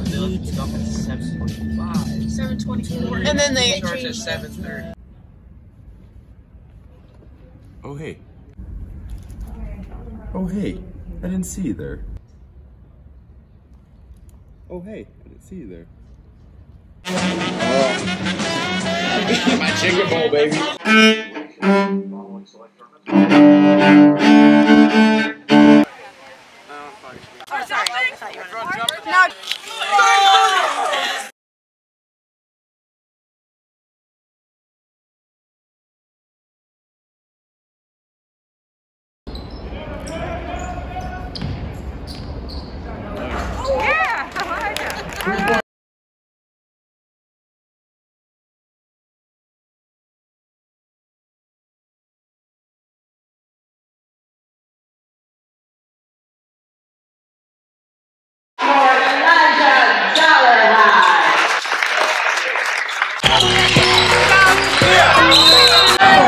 It's going at 7:25. 7:24. And then they Starts at 7:30. Oh, hey. Oh, hey. I didn't see you there. Oh, hey. I didn't see you there. My chicken bowl, baby. Oh, sorry. I thought you were no. Yeah, I like it.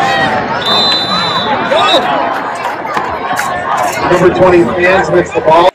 Number 20 fans missed the ball.